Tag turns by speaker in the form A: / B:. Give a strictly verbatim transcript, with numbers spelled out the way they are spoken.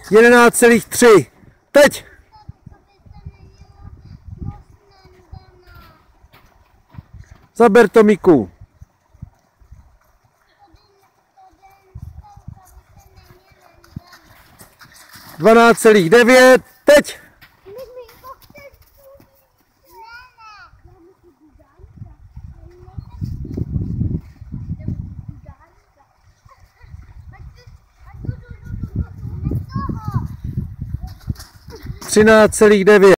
A: jedenáct celá tři. Teď! Zaber to, Miku. dvanáct celá devět. Teď! třináct celá devět.